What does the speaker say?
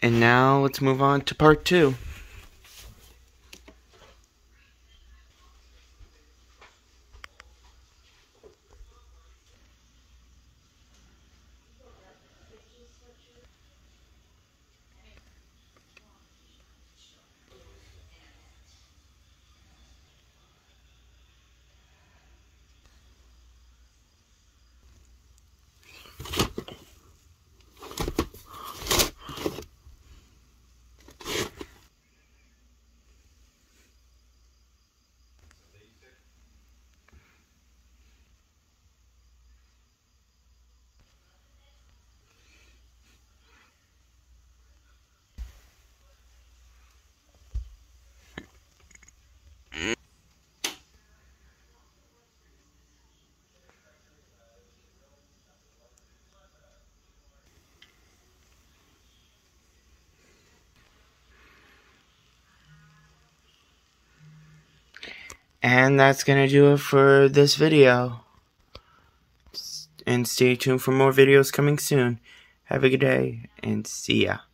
And now let's move on to part 2. And that's gonna do it for this video. And stay tuned for more videos coming soon. Have a good day, and see ya.